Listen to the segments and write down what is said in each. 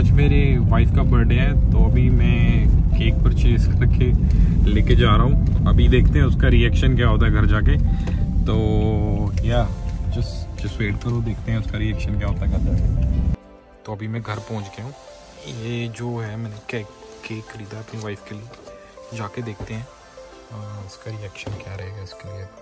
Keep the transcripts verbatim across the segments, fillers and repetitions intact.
आज मेरे वाइफ का बर्थडे है, तो अभी मैं केक परचेज करके लेके जा रहा हूँ। अभी देखते हैं उसका रिएक्शन क्या होता है घर जाके। तो या जस्ट जस्ट वेट करो, देखते हैं उसका रिएक्शन क्या होता है घर जाके। तो अभी मैं घर पहुँच गया हूँ। ये जो है मैंने केक केक खरीदा अपनी वाइफ के लिए, जाके देखते हैं आ, उसका रिएक्शन क्या रहेगा इसके लिए।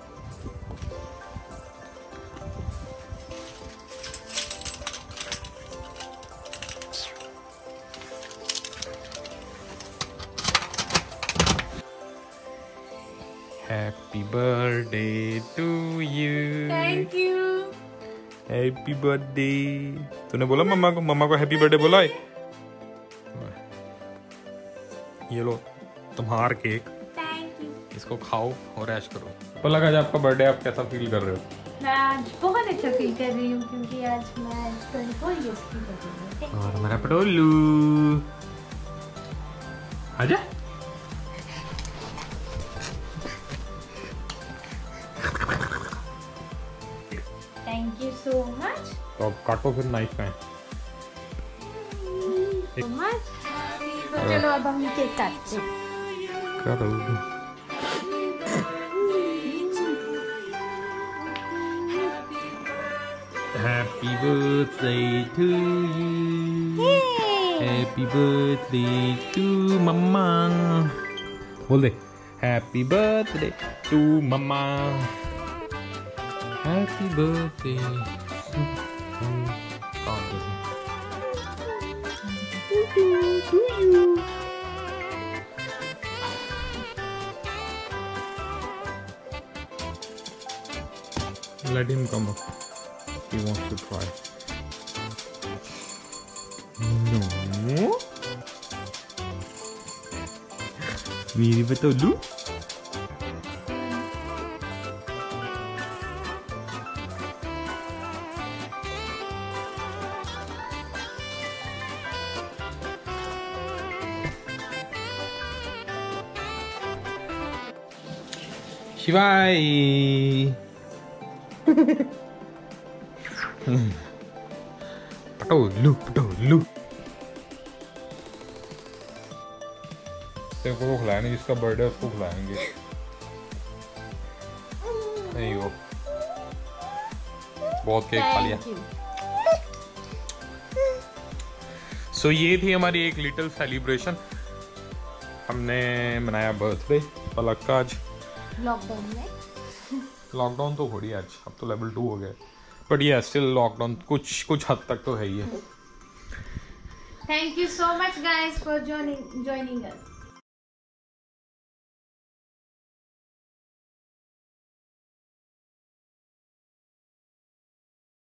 Happy birthday to you. Thank you. Happy birthday. तूने बोला मम्मा को, मम्मा को हैप्पी बर्थडे बोला है? ये लो तुम्हारा केक, Thank you. इसको खाओ और ऐश करो। पलक आज आपका बर्थडे, आप कैसा फील कर रहे हो? मैं आज बहुत अच्छा फील कर रही हूँ क्योंकि आज मैं चौबीस इयर्स की कर रही हूँ। और मेरा पटोलू आजा। Thank you so much. तो अब काटो फिर नाइफ में। So much. तो चलो अब हम केक काटते हैं। करो। Happy birthday to you. Happy birthday to mama. बोल दे Happy birthday to mama. Happy birthday to you. Let him come up. He wants to try. No. मेरी बतौलू। शिवाई पटोलू पटोलू। तेरे को खिलाया नहीं, जिसका बर्थडे उसको खिलाएंगे। नहीं हो बहुत केक खा लिया। सो so, ये थी हमारी एक लिटिल सेलिब्रेशन। हमने मनाया बर्थडे पलक का आज लॉकडाउन में। लॉकडाउन तो थोड़ी आज, अब तो लेवल टू हो गया, बट ये स्टिल लॉकडाउन कुछ कुछ हद तक तो है ही है। Thank you so much guys for joining joining us.